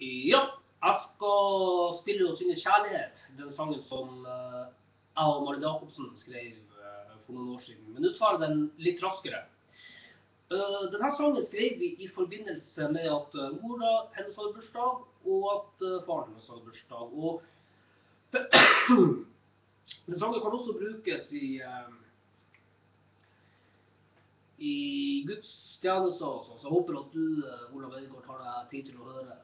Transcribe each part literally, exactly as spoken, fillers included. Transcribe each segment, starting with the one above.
Ja, jeg skal spille og synge Kjærlighet, den sangen som eh, jeg og Maren Jacobsen skrev eh, for noen år siden. Men nå tar jeg den litt raskere. Eh, denne sangen skrev vi i forbindelse med at eh, mora hennes hadde bursdag, og at eh, faren hennes hadde bursdag. Og den sangen kan også brukes i, eh, i gudstjenester og sånn, så jeg håper at du, eh, Olav Øygård, tar deg tid til å høre.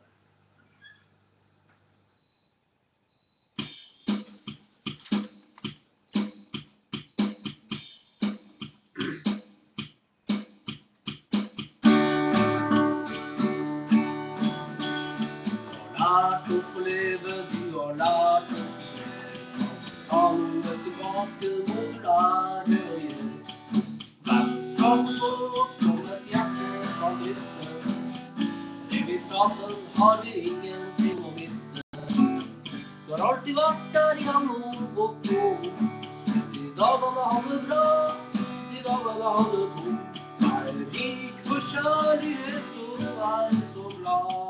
Lært å leve, du har lært å se. Alle tilbake må du lære å gi. Vennskap og godt som et hjerte kan briste. Er vi sammen, har vi ingenting å miste. Du har alltid vært der igjennom og på. De dagene hadde bra, de dagene hadde to. Er rik for kjærlighet og er så glad.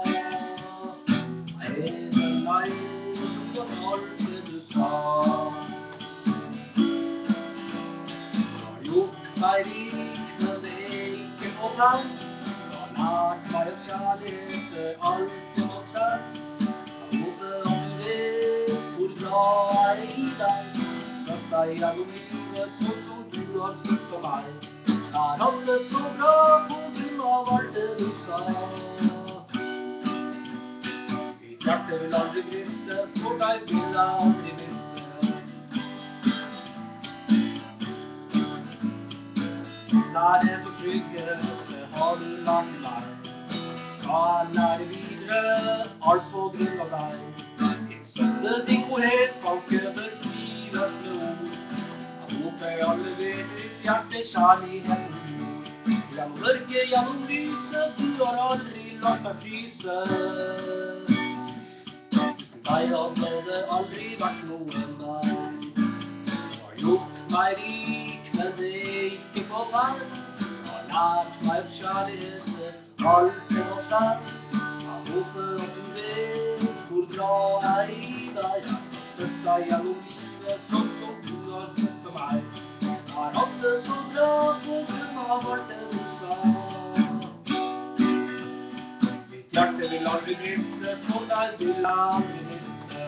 Alt det du sa. Du har gjort meg rik, men det er ikke på deg. Du har lært meg at kjærlighet er alt jeg må trenge. Jeg håper at du vet hvor glad jeg er i deg. Først deg gjennom livet sånn som du har støttet meg. Er alt det så bra på grunn av alt det du sa. Hjertet vil aldri briste, for deg vil jeg aldri miste. Nærhet og trygghet, det har du lært meg. Skal lære videre, alt på grunn av deg. Din støtte, din godhet, kan ikke beskrives med ord. Jeg håper alle vet ditt hjerte, kjærligheten bor. Gjennom mørket, gjennom lyset, du har aldri latt meg fryse. Jeg hadde aldri vært noen mann. Du har gjort meg rik, men det er ikke på vei. Du har lært meg at kjærlighet er alt jeg må trenge. Jeg håper at du vet hvor glad jeg er i deg. Jeg skal støtte deg gjennom livet sånn som du har støttet meg. Jeg har hatt det så bra på grunn av alt det du sa. Mitt hjerte vil aldri briste, for deg vil jeg aldri miste.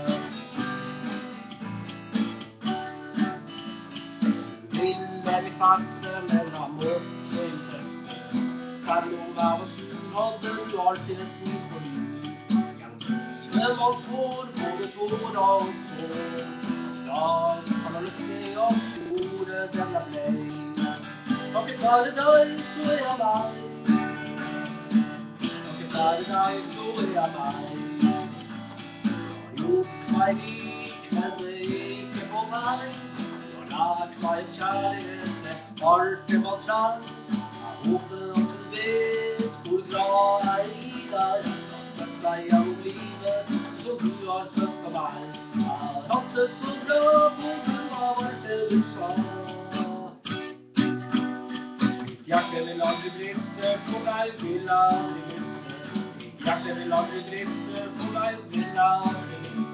Jeg vil feste, men jeg måtte ikke. Selv om jeg var sur, hadde du alltid en smil på lur. Gjennom livet var svår, både tårer og sår. Da kan alle se at du gjorde den jeg ble. Takket være deg, så er jeg meg. Takket være deg, så er jeg meg. Du har gjort meg rik, men det er ikke på meg. Lært meg kjærlighet er alt jeg må trenge. Jeg håper at du vet hvor glad jeg er i deg. Jeg skal støtte deg gjennom livet som du har støttet meg. Jeg har hatt det så bra på grunn av alt det du sa. Mitt hjerte vil aldri briste, for deg vil jeg aldri miste. Mitt hjerte vil aldri briste, for deg vil jeg aldri miste.